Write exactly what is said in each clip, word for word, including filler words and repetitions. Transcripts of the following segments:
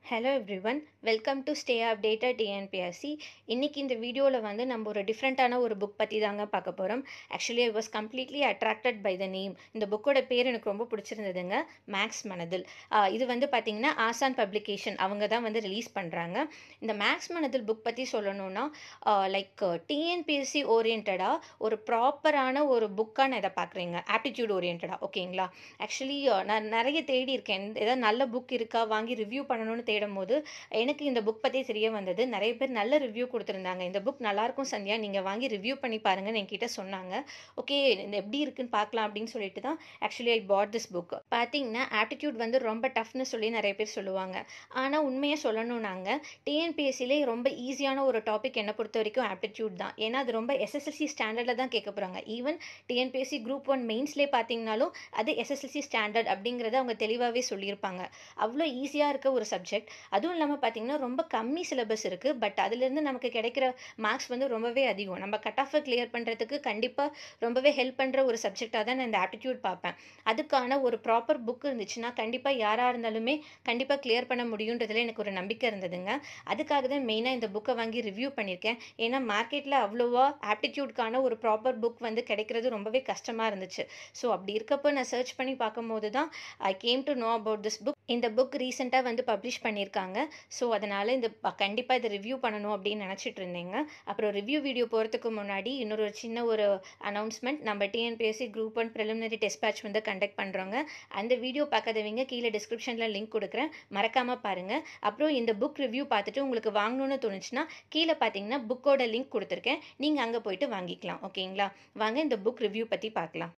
Hello everyone, welcome to Stay Updated T N P S C. இன்னைக்கு இந்த வீடியோவில் வந்து நம்ம ஒரு டிஃப்ரெண்ட்டான ஒரு புக் பற்றி தாங்க பார்க்க போகிறோம். Actually I was completely attracted by the name. இந்த புக்கோட பேர் எனக்கு ரொம்ப பிடிச்சிருந்ததுங்க, மேக்ஸ் மனதில். இது வந்து பார்த்தீங்கன்னா ஆசான் பப்ளிகேஷன் அவங்க தான் வந்து ரிலீஸ் பண்ணுறாங்க. இந்த மேக்ஸ் மனதில் புக் பற்றி சொல்லணும்னா லைக் டிஎன்பிஎஸ்சி ஓரியன்டாக ஒரு ப்ராப்பரான ஒரு புக்காக நான் இதை பார்க்குறேங்க, ஆப்டிடியூட் ஓரியன்டாக. ஓகேங்களா? ஆக்சுவலி நான் நிறைய தேடி இருக்கேன், ஏதாவது நல்ல புக் இருக்கா வாங்கி ரிவ்யூ பண்ணணும்னு தேடும் போது எனக்கு இந்த புக் பற்றி தெரிய வந்தது. நிறைய பேர் நல்ல ரிவ்யூ கொடுத்துருந்தாங்க. இந்த புக் நல்லாயிருக்கும் சந்தியா, நீங்கள் வாங்கி ரிவ்யூ பண்ணி பாருங்கன்னு என்கிட்ட சொன்னாங்க. ஓகே, இந்த எப்படி இருக்குன்னு பார்க்கலாம் அப்படின்னு சொல்லிட்டு தான் actually I bought this book. பார்த்தீங்கன்னா ஆப்டிடியூட் வந்து ரொம்ப டஃப்னு சொல்லி நிறைய பேர் சொல்லுவாங்க. ஆனால் உண்மையாக சொல்லணும், நாங்கள் டிஎன்பிஎஸ்சிலே ரொம்ப ஈஸியான ஒரு டாபிக் என்னை பொறுத்த வரைக்கும் ஆப்டிடியூட் தான். ஏன்னா அது ரொம்ப எஸ்எஸ்எல்சி ஸ்டாண்டர்டில் தான் கேட்க போகிறாங்க. ஈவன் டிஎன்பிஎஸ்சி குரூப் ஒன் மெயின்ஸ்லேயே பார்த்தீங்கன்னாலும் அது எஸ்எஸ்எல்சி ஸ்டாண்டர்ட் அப்படிங்கிறத அவங்க தெளிவாகவே சொல்லியிருப்பாங்க. அவ்வளோ ஈஸியாக இருக்க ஒரு சப்ஜெக்ட். அதுவும் இல்லாமல் பார்த்தீங்கன்னா ரொம்ப கம்மி சிலபஸ் இருக்குது, பட் அதுலேருந்து நமக்கு கிடைக்கிற மார்க்ஸ் வந்து ரொம்பவே அதிகம். நம்ம கட் ஆஃபை கிளியர் பண்ணுறதுக்கு கண்டிப்பாக ரொம்பவே ஹெல்ப் பண்ணுற ஒரு சப்ஜெக்டாக தான் நான் இந்த ஆப்டிடியூட் பார்ப்பேன். அதுக்கான ஒரு ப்ராப்பர் புக் இருந்துச்சுன்னா கண்டிப்பாக யாராக இருந்தாலுமே கண்டிப்பாக கிளியர் பண்ண முடியுன்றதுல எனக்கு ஒரு நம்பிக்கை இருந்ததுங்க. அதுக்காக தான் மெயினாக இந்த புக்கை வாங்கி ரிவ்யூ பண்ணியிருக்கேன். ஏன்னா மார்க்கெட்டில் அவ்வளோவா ஆப்டிடியூட்கான ஒரு ப்ராப்பர் புக் வந்து கிடைக்கிறது ரொம்பவே கஷ்டமாக இருந்துச்சு. ஸோ அப்படி இருக்கப்போ நான் சர்ச் பண்ணி பார்க்கும்போது தான் I came to know about this book. இந்த புக் ரீசெண்டாக வந்து பப்ளிஷ் பண்ணியிருக்காங்க. ஸோ அதனால் இந்த கண்டிப்பாக இதை ரிவ்யூ பண்ணணும் அப்படின்னு நினச்சிட்டு இருந்தேங்க. அப்புறம் ரிவ்யூ வீடியோ போகிறதுக்கு முன்னாடி இன்னொரு ஒரு சின்ன ஒரு அனௌன்ஸ்மெண்ட். நம்ம TNPSC group one preliminary test batch வந்து கண்டக்ட் பண்ணுறோங்க. அந்த வீடியோ பார்க்காதவங்க கீழே டிஸ்கிரிப்ஷனில் லிங்க் கொடுக்குறேன், மறக்காமல் பாருங்கள். அப்புறம் இந்த புக் ரிவ்யூ பார்த்துட்டு உங்களுக்கு வாங்கணும்னு தோணுச்சுன்னா கீழே பார்த்தீங்கன்னா புக்கோட லிங்க் கொடுத்துருக்கேன், நீங்கள் அங்கே போயிட்டு வாங்கிக்கலாம். ஓகேங்களா? வாங்க இந்த புக் ரிவ்யூ பற்றி பார்க்கலாம்.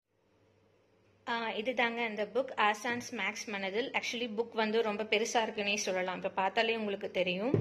இது தாங்க இந்த புக், ஆசான்ஸ் மேக்ஸ் மனதில். ஆக்சுவலி புக் வந்து ரொம்ப பெருசாக இருக்குன்னே சொல்லலாம். இப்போ பார்த்தாலே உங்களுக்கு தெரியும்.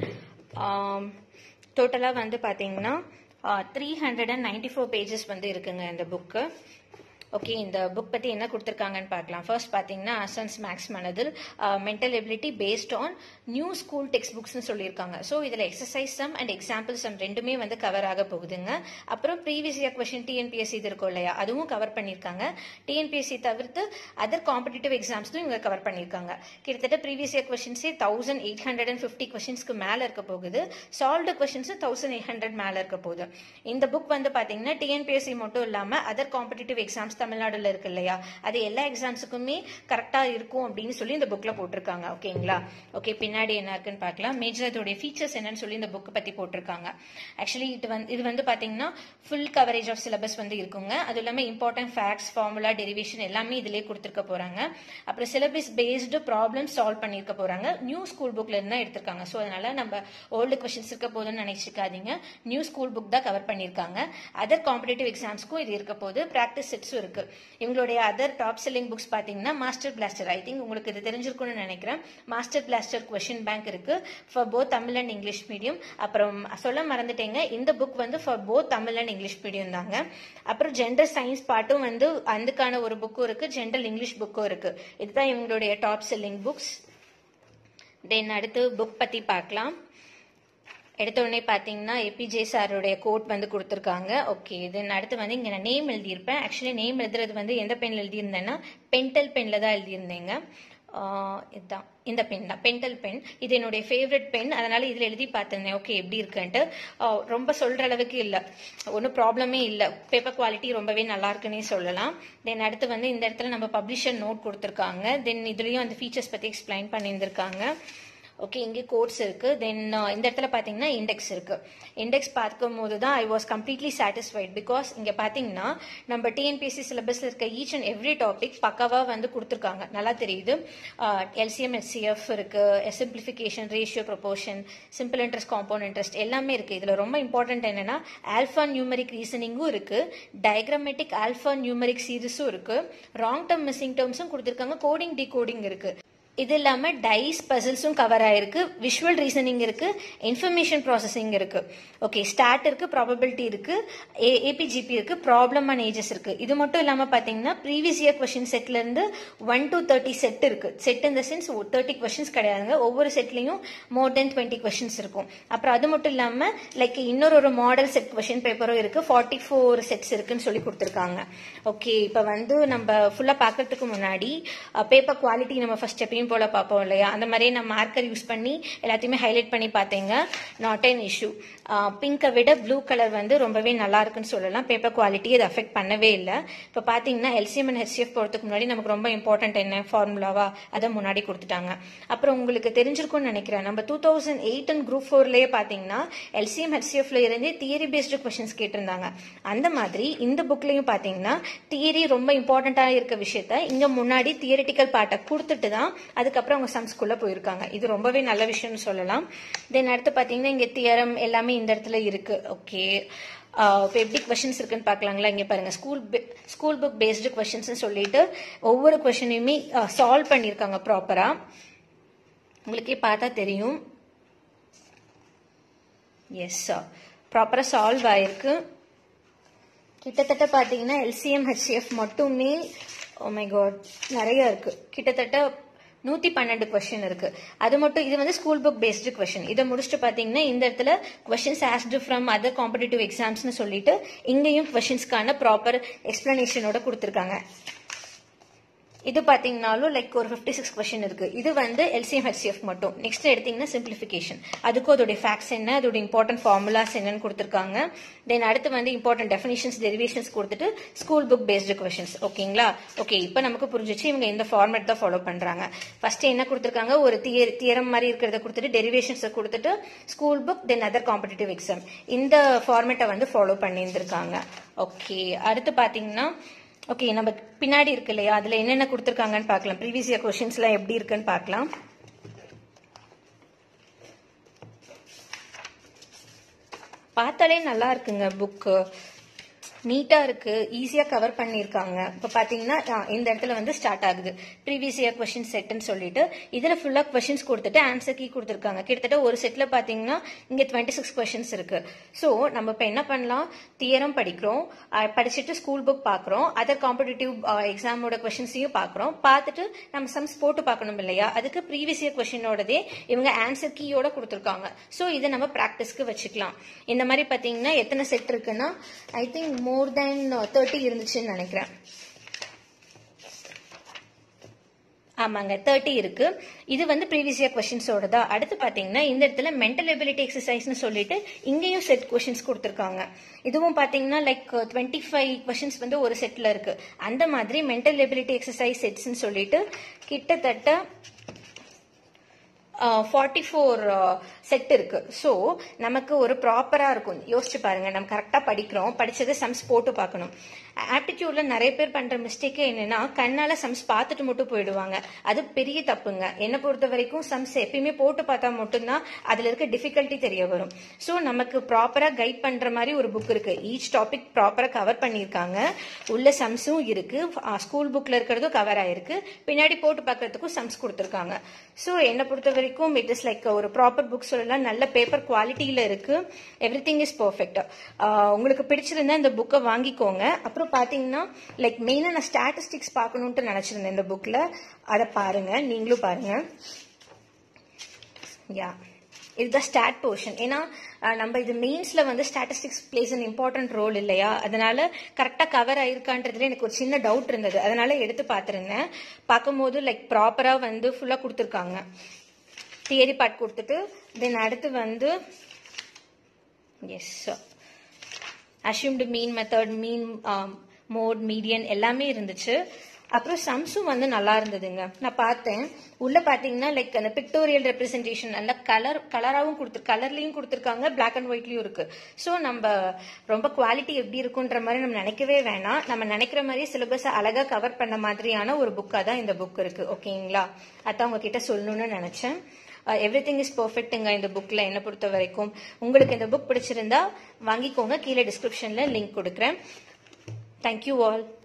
டோட்டலாக வந்து பார்த்தீங்கன்னா three hundred and ninety four pages வந்து இருக்குங்க இந்த புக்கு. ஓகே, இந்த புக் பற்றி என்ன கொடுத்துருக்காங்கன்னு பார்க்கலாம். ஃபர்ஸ்ட் பார்த்தீங்கன்னா அசன்ஸ் மேக்ஸ் மனதில் mental ability based on new school text புக்ஸ்னு சொல்லியிருக்காங்க. ஸோ இதில் exercise sum and example sum ரெண்டுமே வந்து கவர் ஆக போகுதுங்க. அப்புறம் ப்ரீவியஸ் இயர் கொஸ்டின் டிஎன்பிஎஸ்சி இது இருக்கும் இல்லையா, அதுவும் கவர் பண்ணியிருக்காங்க. டிஎன்பிஎஸ்சி தவிர்த்து அதர் காம்படிட்டிவ் எக்ஸாம்ஸும் இவங்க கவர் பண்ணியிருக்காங்க. கிட்டத்தட்ட ப்ரீவியஸ் இயர் கொஸ்டின்ஸே thousand eight hundred and fifty கொஸ்டின்ஸ்க்கு மேலே இருக்க போகுது. சால்வ்டு கொஸ்டின்ஸும் தௌசண்ட் எயிட் ஹண்ட்ரட் மேலே இருக்க போகுது. இந்த புக் வந்து பார்த்தீங்கன்னா டிஎன்பிஎஸ்சி மட்டும் இல்லாமல் அதர் காம்படிட்டிவ் எக்ஸாம்ஸ் தமிழ்நாடுல இருக்கு இல்லையா, அது எல்லா எக்ஸாம்ஸுக்குமே கரெக்டா இருக்கும் அப்படின்னு சொல்லி இந்த புக்ல போட்டிருக்காங்க. ஓகேங்களா? ஓகே, பின்னாடி என்ன இருக்குன்னு பார்க்கலாம். மேஜர் இதோட ஃபீச்சர்ஸ் என்னன்னு சொல்லி இந்த புக் பத்தி போட்டிருக்காங்க. ஆக்சுவலி இது வந்து இது வந்து பாத்தீங்கன்னா ஃபுல் கவரேஜ் ஆஃப் சிலபஸ் வந்து இருக்குங்க. அது இல்லாமல் இம்பார்ட்டன்ட் ஃபேக்ட்ஸ், ஃபார்முலா, டெரிவேஷன் எல்லாமே இதுலேயே கொடுத்துருக்க போறாங்க. அப்புறம் சிலபஸ் பேஸ்டு ப்ராப்ளம் சால்வ் பண்ணிருக்க போறாங்க. நியூ ஸ்கூல் புக்ல இருந்தா எடுத்திருக்காங்க. ஸோ அதனால நம்ம ஓல்டு கொஸ்டின்ஸ் இருக்க போதுன்னு நினைச்சுக்காதீங்க, நியூ ஸ்கூல் புக் தான் கவர் பண்ணிருக்காங்க. அதர் காம்படிட்டிவ் எக்ஸாம்ஸ்க்கும் இது இருக்க போது. பிராக்டிஸ் செட்ஸும் இருக்கு. இவங்களுடைய அதர் டாப் செல்லிங் புக்ஸ் பார்த்தீங்கன்னா மாஸ்டர் பிளாஸ்டர். ஐ திங்க் உங்களுக்கு இது தெரிஞ்சிருக்கும்னு நினைக்கிறேன். மாஸ்டர் பிளாஸ்டர் கொஸ்டின் பேங்க் இருக்கு for both Tamil and English medium. அப்புறம் சொல்ல மறந்துட்டேங்க, இந்த புக் வந்து for both Tamil and English medium தாங்க. அப்புறம் ஜெண்டர் சயின்ஸ் பாட்டும் வந்து அதுக்கான ஒரு புக்கும் இருக்கு, ஜெண்டர் இங்கிலீஷ் புக்கும் இருக்கு. இதுதான் இவங்களுடைய டாப் செல்லிங் புக்ஸ். தென் அடுத்து புக் பத்தி பார்க்கலாம். எடுத்த உடனே பார்த்தீங்கன்னா ஏபிஜே சாருடைய கோட் வந்து கொடுத்துருக்காங்க. ஓகே, தென் அடுத்து வந்து இங்கே நான் நேம் எழுதியிருப்பேன். ஆக்சுவலி நேம் எழுதுறது வந்து எந்த பென்ல எழுதியிருந்தேன்னா பென்டல் பென்ல தான் எழுதியிருந்தேங்க. இதுதான் இந்த பென் தான், பென்டல் பென். இது என்னுடைய ஃபேவரட் பென், அதனால இதில் எழுதி பார்த்துருந்தேன். ஓகே, எப்படி இருக்குன்ட்டு. ரொம்ப சொல்ற அளவுக்கு இல்லை, ஒன்றும் ப்ராப்ளமே இல்லை. பேப்பர் குவாலிட்டி ரொம்பவே நல்லா இருக்குன்னே சொல்லலாம். தென் அடுத்து வந்து இந்த இடத்துல நம்ம பப்ளிஷர் நோட் கொடுத்துருக்காங்க. தென் இதுலேயும் அந்த ஃபீச்சர்ஸ் பற்றி எக்ஸ்பிளைன் பண்ணியிருந்திருக்காங்க. ஓகே, இங்கே கோட்ஸ் இருக்கு. தென் இந்த இடத்துல பார்த்தீங்கன்னா இண்டெக்ஸ் இருக்கு. இண்டெக்ஸ் பார்க்கும் போது தான் I was completely satisfied. Because இங்கே பார்த்தீங்கன்னா நம்ம டிஎன்பிஎஸ்சி சிலபஸ்ல இருக்க ஈச் அண்ட் எவ்ரி டாபிக் பக்காவாக வந்து கொடுத்துருக்காங்க, நல்லா தெரியுது. எல்சிஎம், எச்சிஎஃப் இருக்கு, simplification, ratio, proportion, simple interest, compound interest எல்லாமே இருக்கு. இதுல ரொம்ப இம்பார்ட்டன்ட் என்னன்னா ஆல்ஃபா நியூமரிக் ரீசனிங்கும் இருக்கு, டயக்ராமேட்டிக் ஆல்ஃபா நியூமரிக் சீரிஸும் இருக்கு, ராங் டேர்ம் மிஸ்ஸிங் டேர்ம்ஸும் கொடுத்துருக்காங்க, கோடிங் டிகோடிங் இருக்கு. இது இல்லாமல் டைஸ் பசில்ஸும் கவர் ஆயிருக்கு, விஷுவல் ரீசனிங் இருக்கு, இன்ஃபர்மேஷன் ப்ராசஸிங் இருக்கு. ஓகே, ஸ்டாட் இருக்கு, ப்ராபபிலிட்டி இருக்கு, ஏபிஜிபி இருக்கு, ப்ராப்ளம் அண்ட் ஏஜஸ் இருக்கு. இது மட்டும் இல்லாமல் பார்த்தீங்கன்னா ப்ரீவியஸ் இயர் கொஸ்டின் செட்ல இருந்து ஒன் டு தேர்ட்டி செட் இருக்கு. செட் இந்த சென்ஸ் தேர்ட்டி கொஸ்டின்ஸ் கிடையாதுங்க, ஒவ்வொரு செட்லையும் மோர் தென் டுவெண்ட்டி கொஸ்டின்ஸ் இருக்கும். அப்புறம் அது மட்டும் இல்லாமல் லைக் இன்னொரு ஒரு மாடல் செட் கொஸ்டின் பேப்பரும் இருக்கு, ஃபார்ட்டி ஃபோர் செட்ஸ் இருக்குன்னு சொல்லி கொடுத்துருக்காங்க. ஓகே, இப்போ வந்து நம்ம ஃபுல்லாக பார்க்கறதுக்கு முன்னாடி பேப்பர் குவாலிட்டி நம்ம ஃபர்ஸ்ட் எப்பயும் எப்பயும் போல பார்ப்போம் இல்லையா, அந்த மாதிரியே நான் மார்க்கர் யூஸ் பண்ணி எல்லாத்தையுமே ஹைலைட் பண்ணி பார்த்தேங்க. Not an issue. பிங்கை விட ப்ளூ கலர் வந்து ரொம்பவே நல்லா இருக்குன்னு சொல்லலாம். பேப்பர் குவாலிட்டி அது அஃபெக்ட் பண்ணவே இல்லை. இப்போ பார்த்தீங்கன்னா எல்சிஎம் அண்ட் ஹெச்சிஎஃப் போகிறதுக்கு முன்னாடி நமக்கு ரொம்ப இம்பார்ட்டன்ட் என்ன ஃபார்முலாவா அதை முன்னாடி கொடுத்துட்டாங்க. அப்புறம் உங்களுக்கு தெரிஞ்சிருக்கும்னு நினைக்கிறேன், நம்ம two thousand eight and group ஃபோர்லேயே பார்த்தீங்கன்னா எல்சிஎம் ஹெச்சிஎஃப்ல இருந்தே தியரி பேஸ்டு கொஸ்டின்ஸ் கேட்டிருந்தாங்க. அந்த மாதிரி இந்த புக்லையும் பார்த்தீங்கன்னா தியரி ரொம்ப இம்பார்ட்டண்ட்டாக இருக்க விஷயத்த இங்கே முன்னாடி தியரிட்டிக்கல் பார்ட்டை கொடுத்துட்டு தான் அதுக்கப்புறம் அவங்க சம்ஸ்குள்ளே போயிருக்காங்க. இது ரொம்பவே நல்ல விஷயம்னு சொல்லலாம். தென் அடுத்து பார்த்தீங்கன்னா இங்கே தியரம் எல்லாமே இந்த இடத்துல இருக்கு. ஓகே, இப்போ எப்படி கொஸ்டின்ஸ் இருக்குன்னு பார்க்கலாங்களா. இங்கே பாருங்க, school school book based questions சொல்லிட்டு ஒவ்வொரு கொஸ்டினையுமே சால்வ் பண்ணியிருக்காங்க ப்ராப்பரா. உங்களுக்கே பார்த்தா தெரியும். எஸ், ப்ராப்பரா சால்வ் ஆயிருக்கு. கிட்டத்தட்ட பார்த்தீங்கன்னா எல்சிஎம் ஹெச்சிஎஃப் மட்டுமே ஓ மை காட் நிறைய இருக்கு. கிட்டத்தட்ட நூத்தி பன்னெண்டு கொஸ்டின் இருக்கு. அது மட்டும் இது வந்து ஸ்கூல் புக் பேஸ்டு கொஸ்டின். இதை முடிச்சுட்டு பாத்தீங்கன்னா இந்த இடத்துல questions asked from other competitive எக்ஸாம்ஸ்னு சொல்லிட்டு இங்கேயும் கொஸ்டின்ஸ்க்கான ப்ராப்பர் எக்ஸ்பிளனேஷனோட கொடுத்துருக்காங்க. இது பாத்தீங்கன்னாலும் லைக் ஒரு ஃபிஃப்டி சிக்ஸ் கொஸ்டின் இருக்கு. இது வந்து எல்சிஎம் ஹெச்சிஎஃப் மட்டும். நெக்ஸ்ட் எடுத்தீங்கன்னா சிம்பிளிஃபிகேஷன், அதுக்கும் அதோட ஃபேக்ட்ஸ் என்ன, அதோட இம்பார்ட்டன்ட் ஃபார்முலாஸ் என்னன்னு கொடுத்துருக்காங்க. தென் அடுத்து வந்து இம்பார்ட்டன்ட் டெஃபினிஷன்ஸ், டெரிவேஷன்ஸ் கொடுத்துட்டு ஸ்கூல் புக் பேஸ்டு கொஸ்டின்ஸ். ஓகேங்களா? ஓகே, இப்போ நமக்கு புரிஞ்சிச்சு இவங்க இந்த ஃபார்மேட் தான் ஃபாலோ பண்றாங்க. ஃபர்ஸ்ட் என்ன கொடுத்துருக்காங்க, ஒரு தியர் தியரம் மாதிரி இருக்கிறத கொடுத்துட்டு டெரிவேஷன்ஸை கொடுத்துட்டு school book then other competitive exam, இந்த ஃபார்மேட்டை வந்து ஃபாலோ பண்ணியிருந்திருக்காங்க. ஓகே, அடுத்து பாத்தீங்கன்னா ஓகே நம்ம பின்னாடி இருக்கு இல்லையா, அதுல என்னென்ன கொடுத்துருக்காங்கன்னு பார்க்கலாம். ப்ரீவியஸ் இயர் கொஸ்டின்ஸ் எல்லாம் எப்படி இருக்குன்னு பார்க்கலாம். பார்த்தாலே நல்லா இருக்குங்க, புக்கு நீட்டா இருக்கு, ஈஸியா கவர் பண்ணிருக்காங்க. இப்ப பாத்தீங்கன்னா இந்த இடத்துல வந்து ஸ்டார்ட் ஆகுது ப்ரீவியஸ் இயர் கொஸ்டின் செட்னு சொல்லிட்டு இதுல ஃபுல்லா கொஸ்டின்ஸ் கொடுத்துட்டு ஆன்சர் கீ கொடுத்துருக்காங்க. கிட்டத்தட்ட ஒரு செட்ல பாத்தீங்கன்னா இங்க டுவெண்ட்டி சிக்ஸ் கொஸ்டின்ஸ் இருக்கு. சோ நம்ம இப்ப என்ன பண்ணலாம், தியரம் படிக்கிறோம், படிச்சுட்டு ஸ்கூல் புக் பாக்குறோம், அதர் காம்படிட்டிவ் எக்ஸாமோட கொஸ்டின்ஸையும் பாக்குறோம். பார்த்துட்டு நம்ம சம்ஸ் போட்டு பார்க்கணும் இல்லையா, அதுக்கு ப்ரீவியஸ் இயர் கொஸ்டினோடதே இவங்க ஆன்சர் கீயோட கொடுத்துருக்காங்க. சோ இதை நம்ம பிராக்டிஸ்க்கு வச்சுக்கலாம். இந்த மாதிரி பாத்தீங்கன்னா எத்தனை செட் இருக்குன்னா I think more then thirty இருந்துச்சுன்னு நினைக்கிறேன். ஆமாங்க, தேர்ட்டி இருக்கு. இது வந்து ப்ரீவியஸ் இயர் கொஸ்டின்ஸோட தான். அடுத்து பாத்தீங்கன்னா இந்த இடத்துல மென்டல் எபிலிட்டி எக்ஸசைஸ்னு சொல்லிட்டு இங்கேயும் செட் கொஸ்டின்ஸ் கொடுத்துருக்காங்க. இதுவும் பாத்தீங்கன்னா லைக் டுவெண்ட்டி ஃபைவ் கொஸ்டின்ஸ் வந்து ஒரு செட்ல இருக்கு. அந்த மாதிரி மென்டல் எபிலிட்டி எக்ஸசைஸ் செட்ஸ்ன்னு சொல்லிட்டு கிட்டத்தட்ட ஃபார்ட்டி ஃபோர் செட் இருக்கு. ஸோ நமக்கு ஒரு ப்ராப்பரா இருக்கும். யோசிச்சு பாருங்க, நம்ம கரெக்டா படிக்கிறோம், படிச்சதை சம்ஸ் போட்டு பார்க்கணும். ஆப்டிடியூட்ல நிறைய பேர் பண்ற மிஸ்டேக்கே என்னன்னா கண்ணால சம்ஸ் பார்த்துட்டு மட்டும் போயிடுவாங்க. அது பெரிய தப்புங்க. என்னை பொறுத்த வரைக்கும் சம்ஸ் எப்பயுமே போட்டு பார்த்தா மட்டும்தான் அதுல இருக்க டிஃபிகல்ட்டி தெரிய வரும். ஸோ நமக்கு ப்ராப்பரா கைட் பண்ற மாதிரி ஒரு புக் இருக்கு. ஈச் டாபிக் ப்ராப்பரா கவர் பண்ணியிருக்காங்க. உள்ள சம்ஸும் இருக்கு, ஸ்கூல் புக்ல இருக்கிறதும் கவர் ஆயிருக்கு, பின்னாடி போட்டு பார்க்கறதுக்கும் சம்ஸ் கொடுத்துருக்காங்க. ஸோ என்னை பொறுத்த வரைக்கும் இட் இஸ் லைக் ஒரு ப்ராப்பர் புக் சொல்லலாம். நல்ல பேப்பர் குவாலிட்டியில இருக்கு. Everything is perfect. உங்களுக்கு பிடிச்சிருந்தா இந்த புக்கை வாங்கிக்கோங்க. அப்புறம் பாத்தீங்கன்னா லைக் மெயினா நான் ஸ்டாட்டிஸ்டிக்ஸ் பார்க்கணும்னு நினைச்சிருந்தேன் இந்த புக்ல. அதை பாருங்க, நீங்களும் பாருங்க. யா, இதுதான் ஸ்டாட் போர்ஷன். ஏன்னா நம்ம இது மெயின்ஸ்ல வந்து statistics plays an important role இல்லையா, அதனால கரெக்டா கவர் ஆயிருக்கான்றதுல எனக்கு ஒரு சின்ன டவுட் இருந்தது. அதனால எடுத்து பார்த்திருந்தேன். பார்க்கும்போது லைக் ப்ராப்பரா வந்து ஃபுல்லா கொடுத்துருக்காங்க. தியரி பார்ட் கொடுத்துட்டு தென் அடுத்து வந்து as assumed mean method, mean mode, median எல்லாமே இருந்துச்சு. அப்புறம் சம்ஸும் வந்து நல்லா இருந்ததுங்க. நான் பார்த்தேன் உள்ள பாத்தீங்கன்னா லைக் அந்த பிக்டோரியல் ரெப்ரஸன்டேஷன் நல்ல கலர் கலராகவும் கொடுத்து கலர்லயும் கொடுத்துருக்காங்க, பிளாக் அண்ட் ஒயிட்லயும் இருக்கு. ஸோ நம்ம ரொம்ப குவாலிட்டி எப்படி இருக்குன்ற மாதிரி நம்ம நினைக்கவே வேணாம். நம்ம நினைக்கிற மாதிரி சிலபஸ் அழகா கவர் பண்ண மாதிரியான ஒரு புக்கா தான் இந்த புக் இருக்கு. ஓகேங்களா, அதான் உங்ககிட்ட சொல்லணும்னு நினைச்சேன். எவ்ரி திங் இஸ் பர்ஃபெக்ட்டுங்க இந்த புக்ல என்னை பொறுத்த வரைக்கும். உங்களுக்கு இந்த புக் பிடிச்சிருந்தா வாங்கிக்கோங்க. கீழே டிஸ்கிரிப்ஷன்ல லிங்க் கொடுக்குறேன். Thank you all.